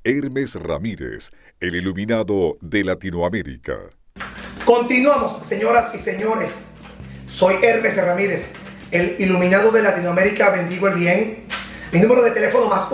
Hermes Ramírez, el iluminado de Latinoamérica. Continuamos, señoras y señores. Soy Hermes Ramírez, el iluminado de Latinoamérica. Bendigo el bien. Mi número de teléfono más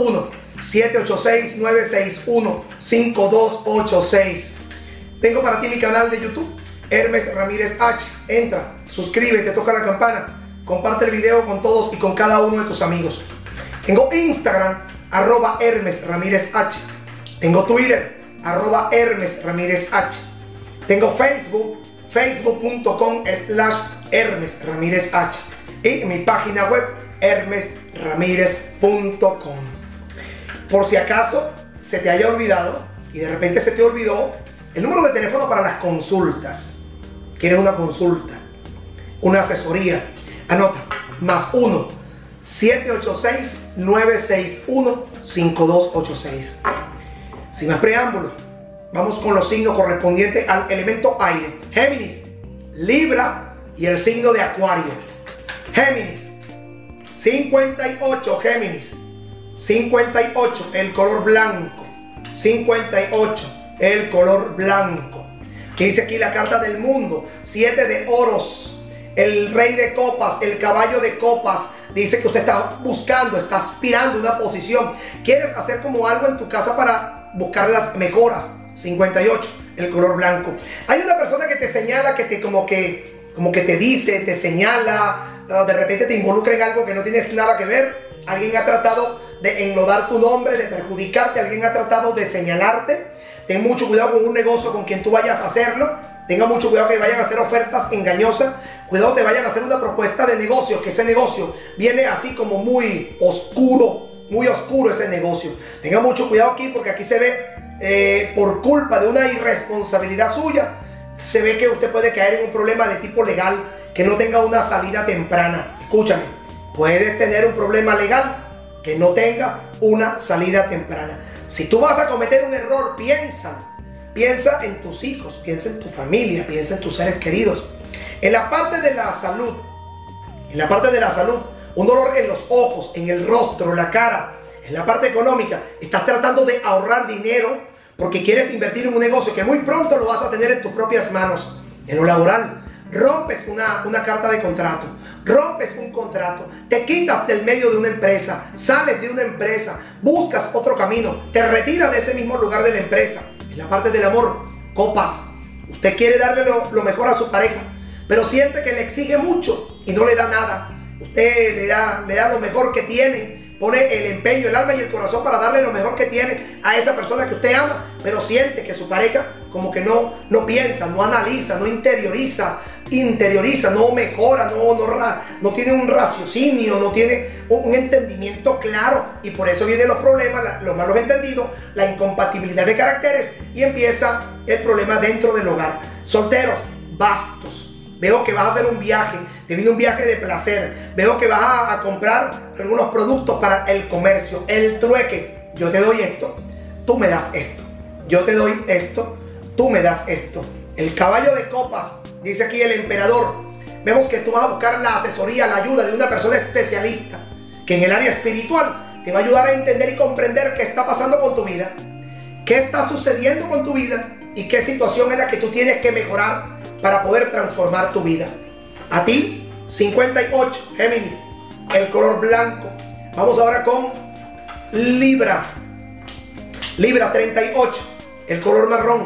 1-786-961-5286. Tengo para ti mi canal de YouTube, Hermes Ramírez H. Entra, suscríbete, toca la campana, comparte el video con todos y con cada uno de tus amigos. Tengo Instagram, @Hermes Ramírez H. Tengo Twitter, @Hermes Ramírez H. Tengo Facebook, facebook.com/Hermes Ramírez H. Y mi página web, hermesramirez.com. Por si acaso se te haya olvidado y de repente se te olvidó el número de teléfono para las consultas. ¿Quieres una consulta? Una asesoría. Anota, más 1-786-961-5286. Sin más preámbulo, vamos con los signos correspondientes al elemento aire. Géminis, Libra y el signo de Acuario. Géminis, 58, Géminis. 58, el color blanco. 58, el color blanco. ¿Qué dice aquí la carta del mundo? 7 de oros, el rey de copas, el caballo de copas. Dice que usted está buscando, está aspirando a una posición. Quieres hacer como algo en tu casa para buscar las mejoras. 58, el color blanco. Hay una persona que te señala, que te como que te dice, te señala, de repente te involucra en algo que no tienes nada que ver. Alguien ha tratado de enlodar tu nombre, de perjudicarte. Alguien ha tratado de señalarte. Ten mucho cuidado con un negocio con quien tú vayas a hacerlo. Tenga mucho cuidado que vayan a hacer ofertas engañosas. Cuidado que vayan a hacer una propuesta de negocio, que ese negocio viene así como muy oscuro ese negocio. Tenga mucho cuidado aquí, porque aquí se ve, por culpa de una irresponsabilidad suya, se ve que usted puede caer en un problema de tipo legal, que no tenga una salida temprana. Escúchame, puedes tener un problema legal que no tenga una salida temprana. Si tú vas a cometer un error, piensa en tus hijos, piensa en tu familia, piensa en tus seres queridos. En la parte de la salud, un dolor en los ojos, en el rostro, la cara. En la parte económica, estás tratando de ahorrar dinero porque quieres invertir en un negocio que muy pronto lo vas a tener en tus propias manos. En lo laboral, rompes una carta de contrato, rompes un contrato, te quitas del medio de una empresa, sales de una empresa, buscas otro camino, te retiras de ese mismo lugar de la empresa. En la parte del amor, copas. Usted quiere darle lo mejor a su pareja, pero siente que le exige mucho y no le da nada. Usted le da lo mejor que tiene, pone el empeño, el alma y el corazón para darle lo mejor que tiene a esa persona que usted ama, pero siente que su pareja como que no piensa, no analiza, no interioriza, no mejora, no tiene un raciocinio, no tiene un entendimiento claro, y por eso vienen los problemas, los malos entendidos, la incompatibilidad de caracteres, y empieza el problema dentro del hogar. Solteros, bastos. Veo que vas a hacer un viaje, te viene un viaje de placer. Veo que vas a comprar algunos productos para el comercio, el trueque. Yo te doy esto, tú me das esto. Yo te doy esto, tú me das esto. El caballo de copas, dice aquí el emperador. Vemos que tú vas a buscar la asesoría, la ayuda de una persona especialista, que en el área espiritual te va a ayudar a entender y comprender qué está pasando con tu vida, qué está sucediendo con tu vida y qué situación es la que tú tienes que mejorar para poder transformar tu vida. A ti, 58, Géminis, el color blanco. Vamos ahora con Libra. Libra, 38, el color marrón.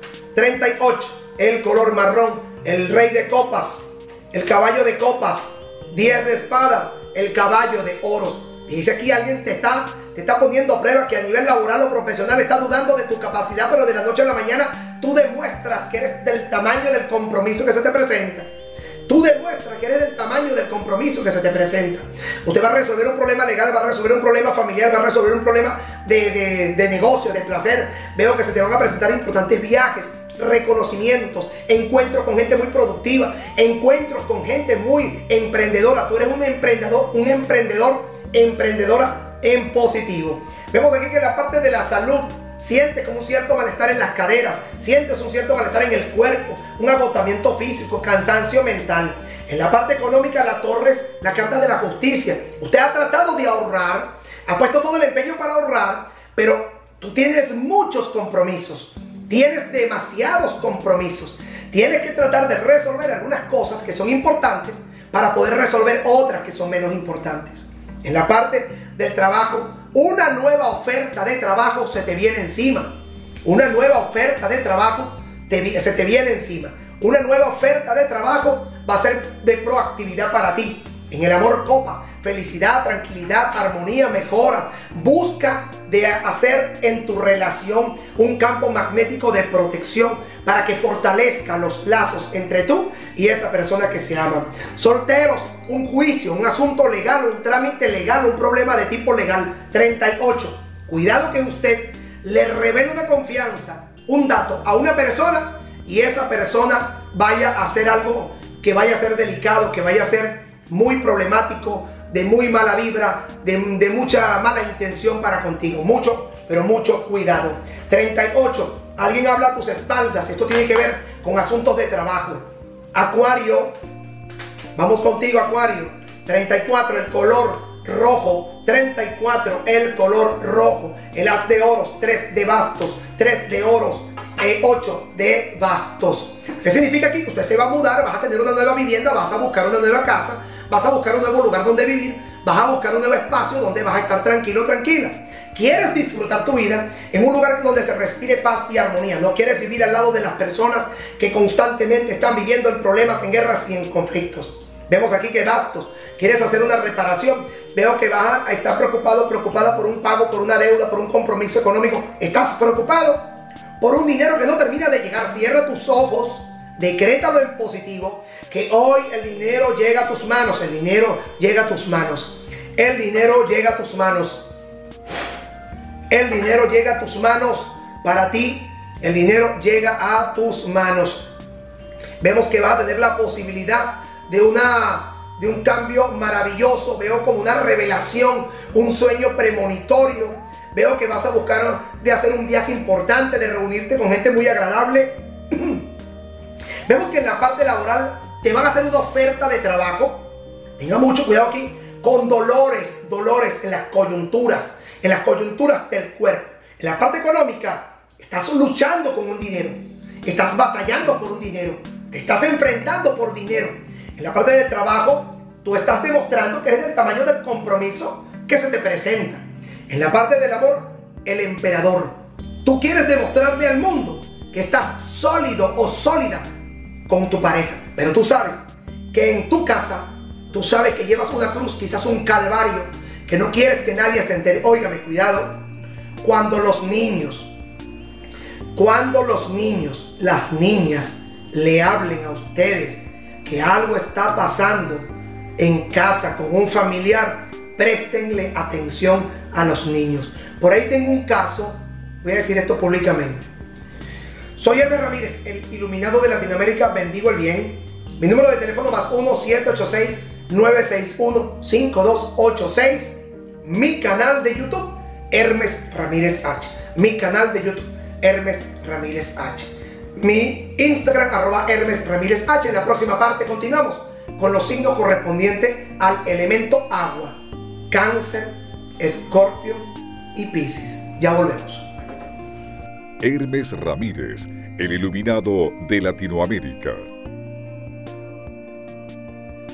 38, el color marrón. El rey de copas, el caballo de copas. 10 de espadas, el caballo de oros. Dice aquí alguien te está poniendo a prueba, que a nivel laboral o profesional está dudando de tu capacidad, pero de la noche a la mañana tú demuestras que eres del tamaño del compromiso que se te presenta. Tú demuestras que eres del tamaño del compromiso que se te presenta. Usted va a resolver un problema legal, va a resolver un problema familiar, va a resolver un problema de negocio, de placer. Veo que se te van a presentar importantes viajes, reconocimientos, encuentros con gente muy productiva, encuentros con gente muy emprendedora. Tú eres un emprendedora en positivo. Vemos aquí que en la parte de la salud sientes como un cierto malestar en las caderas, sientes un cierto malestar en el cuerpo, un agotamiento físico, cansancio mental. En la parte económica, la torre es la carta de la justicia. Usted ha tratado de ahorrar, ha puesto todo el empeño para ahorrar, pero tú tienes muchos compromisos, tienes demasiados compromisos. Tienes que tratar de resolver algunas cosas que son importantes para poder resolver otras que son menos importantes. En la parte del trabajo, una nueva oferta de trabajo se te viene encima. Una nueva oferta de trabajo se te viene encima. Una nueva oferta de trabajo va a ser de proactividad para ti. En el amor, copa, felicidad, tranquilidad, armonía, mejora. Busca de hacer en tu relación un campo magnético de protección para que fortalezca los lazos entre tú y esa persona que se aman. Solteros, un juicio, un asunto legal, un trámite legal, un problema de tipo legal. 38. Cuidado que usted le revele una confianza, un dato a una persona y esa persona vaya a hacer algo que vaya a ser delicado, que vaya a ser muy problemático, de muy mala vibra, de mucha mala intención para contigo. Mucho, pero mucho cuidado. 38. Alguien habla a tus espaldas. Esto tiene que ver con asuntos de trabajo. Acuario. Vamos contigo, Acuario. 34. El color rojo. 34. El color rojo. El as de oros. 3 de bastos. 3 de oros. 8 de bastos. ¿Qué significa aquí? Que usted se va a mudar, vas a tener una nueva vivienda, vas a buscar una nueva casa, vas a buscar un nuevo lugar donde vivir, vas a buscar un nuevo espacio donde vas a estar tranquilo, tranquila. Quieres disfrutar tu vida en un lugar donde se respire paz y armonía. No quieres vivir al lado de las personas que constantemente están viviendo en problemas, en guerras y en conflictos. Vemos aquí que bastos. Quieres hacer una reparación. Veo que vas a estar preocupada por un pago, por una deuda, por un compromiso económico. Estás preocupado por un dinero que no termina de llegar. Cierra tus ojos, decrétalo en positivo, que hoy el dinero llega a tus manos. El dinero llega a tus manos. El dinero llega a tus manos. El dinero llega a tus manos para ti. El dinero llega a tus manos. Vemos que vas a tener la posibilidad de un cambio maravilloso. Veo como una revelación, un sueño premonitorio. Veo que vas a buscar de hacer un viaje importante, de reunirte con gente muy agradable. Vemos que en la parte laboral te van a hacer una oferta de trabajo. Tenga mucho cuidado aquí con dolores en las coyunturas del cuerpo. En la parte económica, estás luchando con un dinero, estás batallando por un dinero, te estás enfrentando por dinero. En la parte del trabajo, tú estás demostrando que eres del tamaño del compromiso que se te presenta. En la parte del amor, el emperador. Tú quieres demostrarle al mundo que estás sólido o sólida con tu pareja, pero tú sabes que en tu casa, tú sabes que llevas una cruz, quizás un calvario, que no quieres que nadie se entere. Óigame, cuidado. Cuando los niños, las niñas le hablen a ustedes que algo está pasando en casa con un familiar, préstenle atención a los niños. Por ahí tengo un caso, voy a decir esto públicamente. Soy Hermes Ramírez, el iluminado de Latinoamérica, bendigo el bien. Mi número de teléfono más 1-786-961-5286. Mi canal de YouTube, Hermes Ramírez H. Mi canal de YouTube, Hermes Ramírez H. Mi Instagram, @Hermes Ramírez H. En la próxima parte continuamos con los signos correspondientes al elemento agua: Cáncer, Escorpio y Piscis. Ya volvemos. Hermes Ramírez, el iluminado de Latinoamérica.